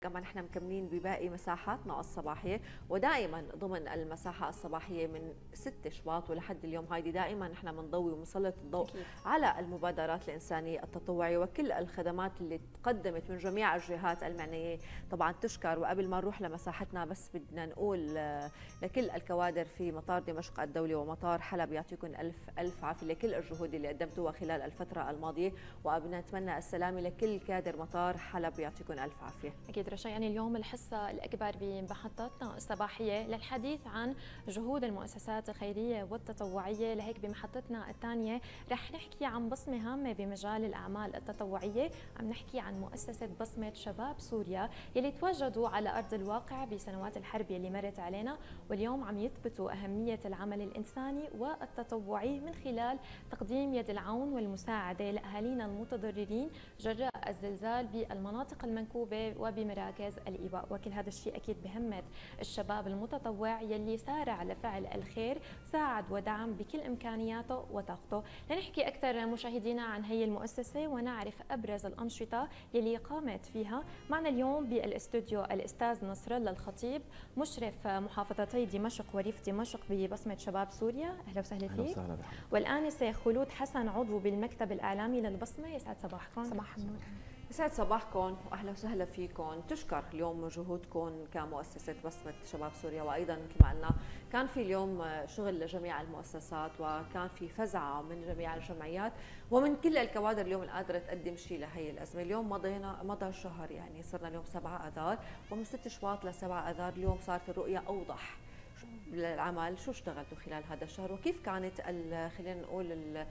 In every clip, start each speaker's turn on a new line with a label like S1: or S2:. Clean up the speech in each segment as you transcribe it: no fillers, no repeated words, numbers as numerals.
S1: كمان احنا مكملين بباقي مساحاتنا الصباحيه، ودائما ضمن المساحه الصباحيه من 6 شباط ولحد اليوم هيدي دائما نحن بنضوي وبنسلط الضوء على المبادرات الانسانيه التطوعيه وكل الخدمات اللي تقدمت من جميع الجهات المعنيه. طبعا تشكر. وقبل ما نروح لمساحتنا بس بدنا نقول لكل الكوادر في مطار دمشق الدولي ومطار حلب يعطيكم الف الف عافيه لكل الجهود اللي قدمتوها خلال الفتره الماضيه، وبدنا نتمنى السلامه لكل كادر مطار حلب يعطيكم الف عافيه.
S2: اكيد رشا، يعني اليوم الحصه الاكبر بمحطاتنا الصباحيه للحديث عن جهود المؤسسات الخيريه والتطوعيه، لهيك بمحطتنا الثانيه رح نحكي عن بصمه هامه بمجال الاعمال التطوعيه، عم نحكي عن مؤسسه بصمه شباب سوريا يلي تواجدوا على ارض الواقع بسنوات الحرب يلي مرت علينا، واليوم عم يثبتوا اهميه العمل الانساني والتطوعي من خلال تقديم يد العون والمساعده لاهالينا المتضررين جراء الزلزال بالمناطق المنكوبه وبمراكز الايواء. وكل هذا الشيء اكيد بهمه الشباب المتطوع يلي سارع لفعل الخير، ساعد ودعم بكل امكانياته وطاقته. لنحكي اكثر مشاهدينا عن هي المؤسسه ونعرف ابرز الانشطه يلي قامت فيها. معنا اليوم بالاستوديو الاستاذ نصر الله الخطيب مشرف محافظتي دمشق وريف دمشق ببصمه شباب سوريا، اهلا وسهلا فيك.
S3: اهلا وسهلا بك.
S2: والانسه خلود حسن عضو بالمكتب الاعلامي للبصمه، يسعد صباحكم.
S4: صباح النور.
S1: يسعد صباحكم واهلا وسهلا فيكم. تشكر اليوم جهودكم كمؤسسه بصمه شباب سوريا، وايضا مثل ما قلنا كان في اليوم شغل لجميع المؤسسات وكان في فزعه من جميع الجمعيات ومن كل الكوادر اليوم القادره تقدم شيء لهي الازمه. اليوم مضى شهر، يعني صرنا اليوم 7 اذار، ومن 6 شباط ل 7 اذار اليوم صارت الرؤيه اوضح للعمل. شو اشتغلتوا خلال هذا الشهر وكيف كانت خلينا نقول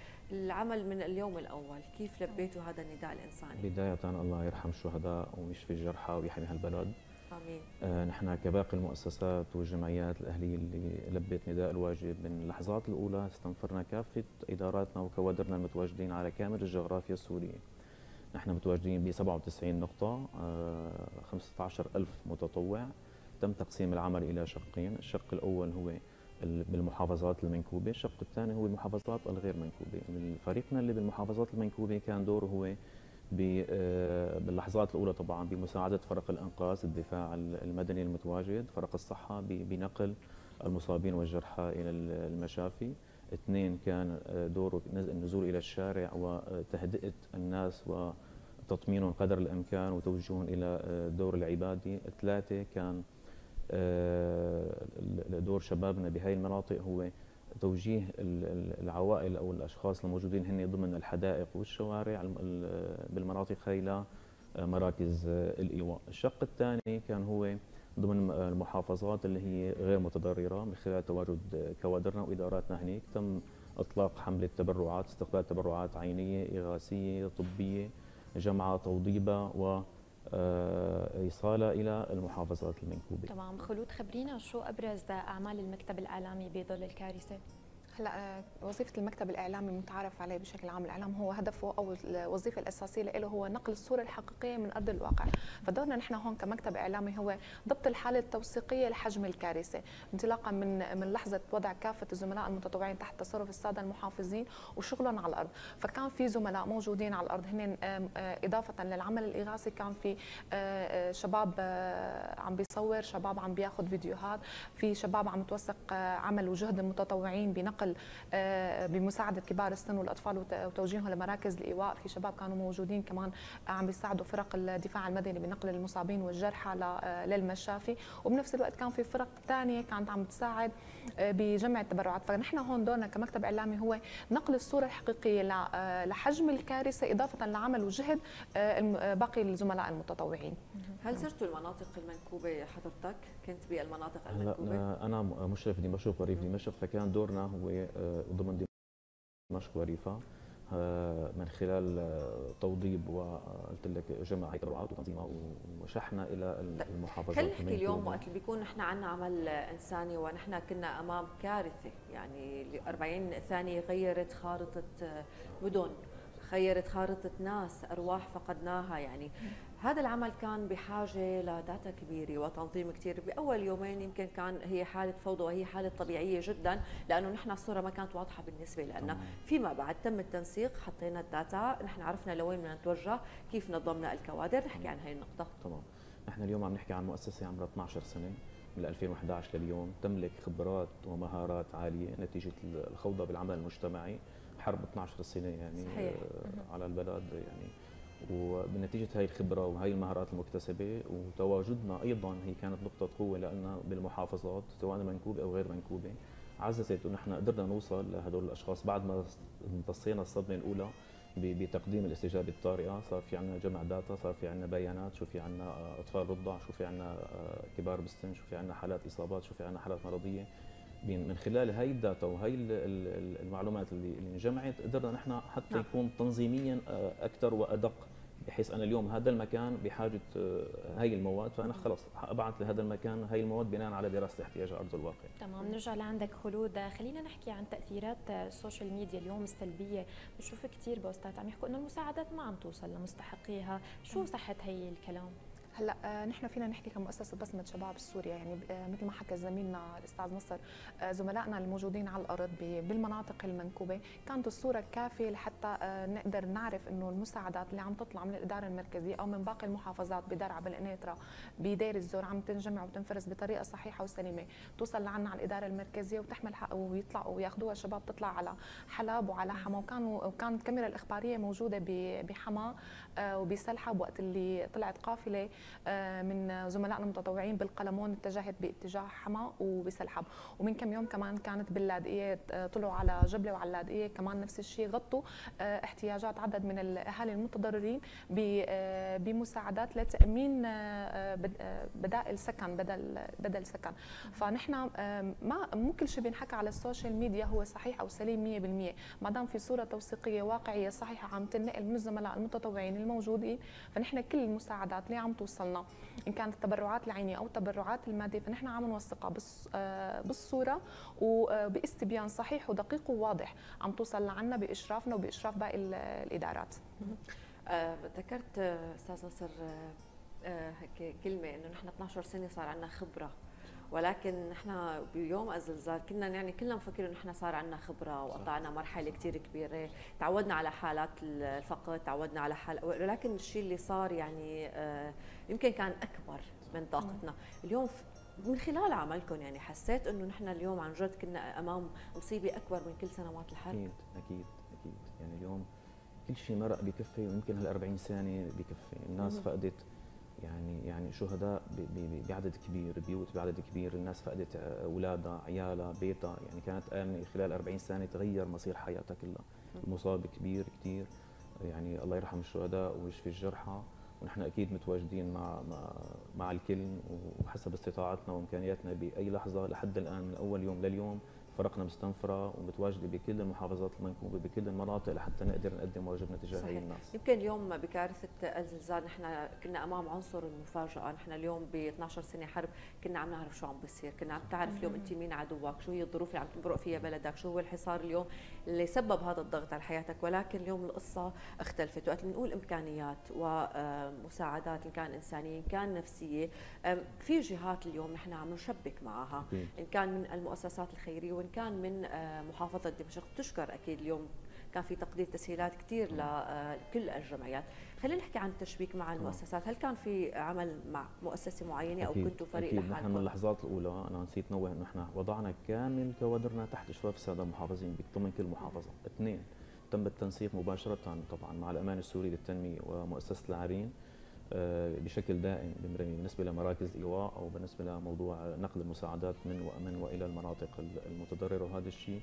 S1: العمل من اليوم الأول؟ كيف لبيتوا هذا النداء الإنساني؟
S3: بداية الله يرحم الشهداء ويشفي الجرحى ويحمي هالبلد.
S1: آمين.
S3: نحن كباقي المؤسسات والجمعيات الأهلية اللي لبت نداء الواجب من اللحظات الأولى استنفرنا كافة إداراتنا وكوادرنا المتواجدين على كامل الجغرافيا السورية. نحن متواجدين ب 97 نقطة، 15,000 متطوع. تم تقسيم العمل إلى شقين، الشق الأول هو بالمحافظات المنكوبة، الشق الثاني هو المحافظات الغير منكوبة. فريقنا اللي بالمحافظات المنكوبة كان دوره هو باللحظات الأولى طبعا بمساعدة فرق الإنقاذ الدفاع المدني المتواجد، فرق الصحة بنقل المصابين والجرحى إلى المشافي. 2 كان دوره النزول إلى الشارع وتهدئة الناس وتطمينهم قدر الإمكان وتوجيههم إلى الدور العبادي. 3 كان دور شبابنا بهذه المناطق هو توجيه العوائل او الاشخاص الموجودين هن ضمن الحدائق والشوارع بالمناطق هي الى مراكز الايواء. الشق الثاني كان هو ضمن المحافظات اللي هي غير متضرره، من خلال تواجد كوادرنا واداراتنا هنيك تم اطلاق حمله تبرعات، استقبال تبرعات عينيه اغاثيه طبيه جمع توضيبه و إيصالها إلى المحافظات المنكوبة.
S2: تمام. خلود، خبرينا شو أبرز أعمال المكتب الإعلامي بظل الكارثة؟
S4: هلا وظيفه المكتب الاعلامي المتعارف عليه بشكل عام، الاعلام هو هدفه او الوظيفه الاساسيه له هو نقل الصوره الحقيقيه من ارض الواقع. فدورنا نحن هون كمكتب اعلامي هو ضبط الحاله التوثيقيه لحجم الكارثه، انطلاقا من لحظه وضع كافه الزملاء المتطوعين تحت تصرف الساده المحافظين وشغلهم على الارض. فكان في زملاء موجودين على الارض هن اضافه للعمل الاغاثي، كان في شباب عم بيصور، شباب عم بياخذ فيديوهات، في شباب عم توثق عمل وجهد المتطوعين بنقل بمساعده كبار السن والاطفال وتوجيههم لمراكز الايواء. في شباب كانوا موجودين كمان عم بيساعدوا فرق الدفاع المدني بنقل المصابين والجرحى للمشافي، وبنفس الوقت كان في فرق ثانيه كانت عم تساعد بجمع التبرعات. فنحن هون دورنا كمكتب اعلامي هو نقل الصوره الحقيقيه لحجم الكارثه اضافه لعمل وجهد باقي الزملاء المتطوعين.
S1: هل زرتوا المناطق المنكوبه حضرتك؟ كنت بالمناطق المنكوبه؟
S3: هلا انا مشرف دمشق وريف دمشق، فكان دورنا هو ضمن دمشق وريفها من خلال توضيب وقلت لك جمع هي تبرعات وتنظيمها وشحنها الى المحافظات.
S1: خلينا نحكي اليوم وقت اللي بيكون نحن عندنا عمل انساني ونحن كنا امام كارثه، يعني 40 ثانيه غيرت خارطه مدن، غيرت خارطه ناس، ارواح فقدناها. يعني هذا العمل كان بحاجه لداتا كبيره وتنظيم كثير. باول يومين يمكن كان هي حاله فوضى وهي حاله طبيعيه جدا، لانه نحن الصوره ما كانت واضحه بالنسبه لنا. فيما بعد تم التنسيق، حطينا الداتا، نحن عرفنا لوين بدنا نتوجه، كيف نظمنا الكوادر. نحكي عن هي النقطه.
S3: تمام. احنا اليوم عم نحكي عن مؤسسه عمرها 12 سنه، من 2011 لليوم، تملك خبرات ومهارات عاليه نتيجه الخوضه بالعمل المجتمعي، حرب 12 سنه يعني
S1: صحيح.
S3: على البلد يعني. وبنتيجه هاي الخبره وهي المهارات المكتسبه وتواجدنا ايضا، هي كانت نقطه قوه لنا بالمحافظات سواء منكوبه او غير منكوبه، عززت انه نحن قدرنا نوصل لهدول الاشخاص بعد ما امتصينا الصدمه الاولى بتقديم الاستجابه الطارئه. صار في عندنا جمع داتا، صار في عندنا بيانات، شو في عندنا اطفال رضع، شو في عندنا كبار بالسن، شو في عندنا حالات اصابات، شو في عندنا حالات مرضيه. من خلال هاي الداتا وهي المعلومات اللي انجمعت قدرنا نحن حتى يكون تنظيميا اكثر وادق، بحيث انا اليوم هذا المكان بحاجه هاي المواد، فانا خلص ابعث لهذا المكان هاي المواد بناء على دراسه احتياج ارض الواقع.
S2: تمام. نرجع لعندك خلود، خلينا نحكي عن تاثيرات السوشيال ميديا اليوم السلبيه. بنشوف كثير بوستات عم يحكوا انه المساعدات ما عم توصل لمستحقيها، شو صحه هي الكلام؟
S4: هلا نحن فينا نحكي كمؤسسه بسمه شباب السوريا، يعني مثل ما حكى زميلنا الاستاذ نصر، زملائنا الموجودين على الارض بالمناطق المنكوبه كانت الصوره كافيه لحتى نقدر نعرف انه المساعدات اللي عم تطلع من الاداره المركزيه او من باقي المحافظات بدرعا بالقنيطره بدير الزور عم تنجمع وتنفرز بطريقه صحيحه وسليمه، توصل لعنا على الاداره المركزيه وتحمل حق ويطلعوا وياخذوها الشباب، تطلع على حلب وعلى حما. وكانت الكاميرا الاخباريه موجوده بحما وبسلحب وقت اللي طلعت قافله من زملائنا المتطوعين بالقلمون اتجهت باتجاه حما وبسلحب. ومن كم يوم كمان كانت باللاذقيه، طلعوا على جبله وعلى اللاذقيه كمان نفس الشيء، غطوا احتياجات عدد من الاهالي المتضررين بمساعدات لتامين بدائل سكن بدل سكن. فنحن ما مو كل شيء بينحكى على السوشيال ميديا هو صحيح او سليم 100%، ما دام في صوره توثيقيه واقعيه صحيحه عم تنقل من الزملاء المتطوعين الموجودين، فنحن كل المساعدات اللي عم توصلنا ان كانت التبرعات العينيه او التبرعات الماديه فنحن عم نوثقها بالصوره وباستبيان صحيح ودقيق وواضح عم توصل لعنا باشرافنا وباشراف باقي الادارات.
S1: ذكرت استاذ نصر هيك كلمه انه نحن 12 سنه صار عندنا خبره، ولكن نحن بيوم الزلزال كنا يعني كلنا مفكرين انه نحن صار عندنا خبره وقطعنا مرحله كثير كبيره، تعودنا على حالات الفقد، تعودنا على ولكن الشيء اللي صار يعني يمكن كان اكبر من طاقتنا. اليوم من خلال عملكم يعني حسيت انه نحن اليوم عن جد كنا امام مصيبه اكبر من كل سنوات الحرب.
S3: اكيد يعني اليوم كل شيء مرق بكفي، ويمكن هال 40 سنه بكفي. الناس فقدت يعني شهداء بعدد كبير، بيوت بعدد كبير، الناس فقدت اولادها، عيالها، بيتها، يعني كانت آمنة خلال 40 سنه تغير مصير حياتها كلها. المصاب كبير كثير، يعني الله يرحم الشهداء ويشفي الجرحى، ونحن اكيد متواجدين مع الكل وحسب استطاعتنا وامكانياتنا باي لحظه. لحد الان من اول يوم لليوم فرقنا مستنفره ومتواجده بكل المحافظات المنكوبه بكل المناطق لحتى نقدر نقدم واجبنا تجاه هي الناس.
S1: يمكن اليوم بكارثه الزلزال نحن كنا امام عنصر المفاجاه، نحن اليوم ب 12 سنه حرب كنا عم نعرف شو عم بيصير، كنا عم تعرف اليوم انت مين عدوك، شو هي الظروف اللي عم تمرق فيها بلدك، شو هو الحصار اليوم اللي سبب هذا الضغط على حياتك. ولكن اليوم القصه اختلفت، وقت بنقول امكانيات ومساعدات ان كان انسانيه ان كان نفسيه، في جهات اليوم نحن عم نشبك معها، ان كان من المؤسسات الخيريه وان كان من محافظه دمشق. تشكر اكيد اليوم كان في تقدير تسهيلات كثير لكل الجمعيات. خلينا نحكي عن التشبيك مع المؤسسات، هل كان في عمل مع مؤسسه معينه او كنتوا فريق
S3: لحالكم؟ نحن من اللحظات الاولى انا نسيت نوه انه نحن وضعنا كامل كوادرنا تحت اشراف الساده المحافظين ضمن كل محافظه. اثنين، تم التنسيق مباشره طبعا مع الأمان السوري للتنميه ومؤسسه العرين بشكل دائم بالنسبه لمراكز ايواء او بالنسبه لموضوع نقل المساعدات من والى المناطق المتضرره، وهذا الشيء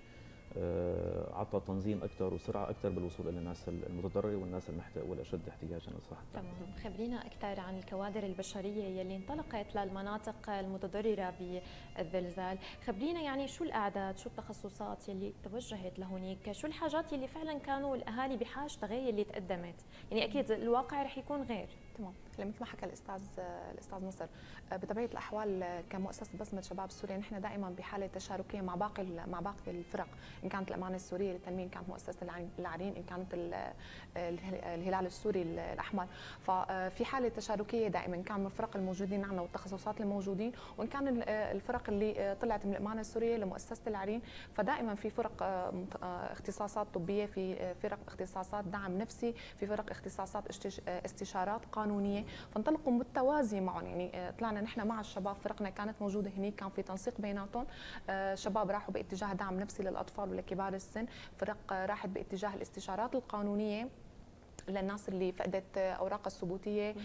S3: عطى تنظيم اكثر وسرعه اكثر بالوصول الى الناس المتضرره والناس والاشد احتياجا صراحه.
S2: تمام. خبرينا اكثر عن الكوادر البشريه يلي انطلقت للمناطق المتضرره بالزلزال، خبرينا يعني شو الاعداد، شو التخصصات يلي توجهت لهونيك، شو الحاجات يلي فعلا كانوا الاهالي بحاجه غير اللي تقدمت، يعني اكيد الواقع رح يكون غير.
S4: تمام. مثل ما حكى الاستاذ نصر، بطبيعه الاحوال كمؤسسه بسمه شباب سوريا نحن دائما بحاله تشاركيه مع باقي الفرق، ان كانت الامانه السوريه للتنميه، ان كانت مؤسسه العرين، ان كانت الهلال السوري الاحمر. ففي حاله تشاركيه دائما، كان من الفرق الموجودين عندنا والتخصصات الموجودين، وان كان الفرق اللي طلعت من الامانه السوريه لمؤسسه العرين، فدائما في فرق اختصاصات طبيه، في فرق اختصاصات دعم نفسي، في فرق اختصاصات استشارات قانونيه. الثانيه، فانطلقوا متوازي معهم. يعني طلعنا نحن مع الشباب، فرقنا كانت موجوده هنيك، كان في تنسيق بيناتهم. شباب راحوا باتجاه دعم نفسي للاطفال ولكبار السن، فرق راحت باتجاه الاستشارات القانونيه للناس اللي فقدت اوراقها الثبوتيه،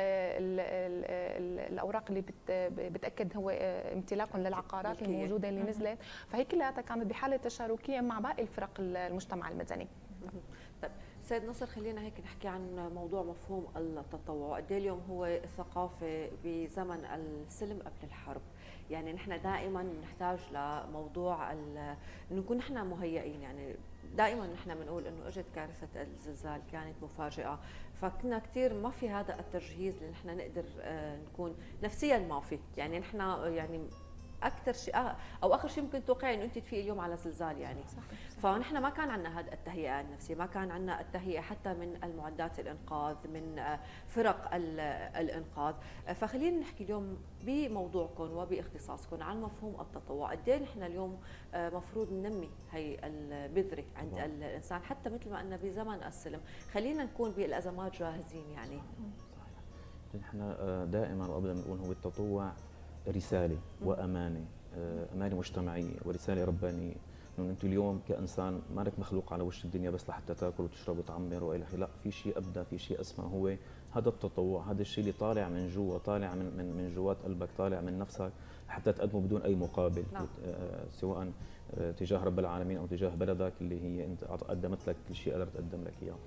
S4: الاوراق اللي بتاكد هو امتلاكهم للعقارات الموجوده اللي نزلت. فهي كلها كانت بحاله تشاركيه مع باقي الفرق المجتمع المدني.
S1: طيب سيد نصر، خلينا هيك نحكي عن موضوع مفهوم التطوع، وقد ايه اليوم هو ثقافه بزمن السلم قبل الحرب. يعني نحن دائما نحتاج لموضوع انه نكون نحن مهيئين. يعني دائما نحن بنقول انه اجت كارثه الزلزال كانت مفاجئه، فكنا كثير ما في هذا التجهيز اللي نحن نقدر نكون نفسيا ما في. يعني نحن يعني اكثر شيء او اخر شيء ممكن توقعي انه انت تفيقي اليوم على زلزال يعني. صحيح. فنحن ما كان عندنا هذه التهيئه النفسيه، ما كان عندنا التهيئه حتى من المعدات الانقاذ، من فرق الانقاذ. فخلينا نحكي اليوم بموضوعكم وباختصاصكم عن مفهوم التطوع. قد ايه نحن اليوم مفروض ننمي هي البذره عند الانسان، حتى مثل ما قلنا بزمن السلم خلينا نكون بالازمات جاهزين يعني.
S3: صحيح. نحن دائما وابدا بنقول هو التطوع رسالة وأمانة، أمانة مجتمعية ورسالة ربانية. إنه أنت اليوم كإنسان مالك مخلوق على وش الدنيا بس لحتى تاكل وتشرب وتعمر وإلى آخره، لا، في شيء أبدى، في شيء أسمى، هو هذا التطوع، هذا الشيء اللي طالع من جوا، طالع من جوات قلبك، طالع من نفسك حتى تقدمه بدون أي مقابل. نعم. سواء تجاه رب العالمين أو تجاه بلدك اللي هي أنت قدمت لك كل شيء قدرت تقدم لك إياه.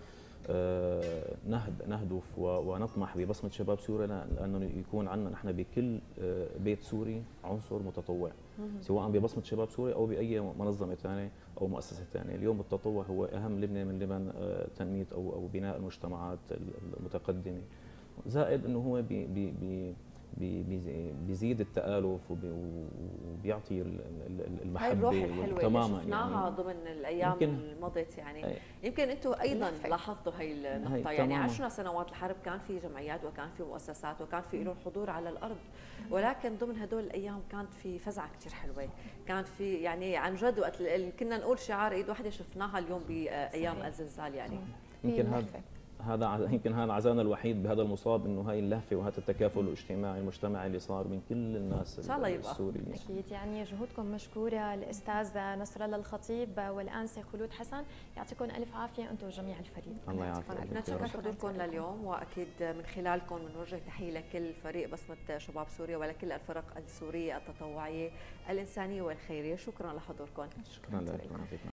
S3: نهدف ونطمح ببصمة شباب سوريا لأنه يكون عندنا نحن بكل بيت سوري عنصر متطوع، سواء ببصمة شباب سوريا أو بأي منظمة ثانية أو مؤسسة ثانية. اليوم التطوع هو أهم لبنة من لبن تنمية أو بناء المجتمعات المتقدمة، زائد أنه هو بيزيد التآلف وبيعطي المحبة
S1: تماما. شفناها يعني ضمن الايام اللي مضت يعني. يمكن انتم ايضا لاحظتوا هي النقطه. يعني 10 سنوات الحرب كان في جمعيات وكان في مؤسسات وكان في لهم حضور على الارض، ولكن ضمن هدول الايام كانت في فزعه كثير حلوه، كانت في يعني عن جد وقت كنا نقول شعار ايد واحده شفناها اليوم بايام الزلزال يعني.
S3: يمكن هذا عزانا الوحيد بهذا المصاب، انه هاي اللهفه وهذا التكافل الاجتماعي المجتمعي اللي صار من كل الناس السوريين.
S2: اكيد يعني جهودكم مشكوره. الاستاذ نصر الله الخطيب والانسه خلود حسن، يعطيكم الف عافيه انتم جميع الفريق.
S3: الله يعافيك.
S1: نتشكر حضوركم لليوم، واكيد من خلالكم بنوجه تحيه لكل فريق بصمه شباب سوريا ولكل الفرق السوريه التطوعيه الانسانيه والخيريه. شكرا لحضوركم.
S3: شكرا لكم.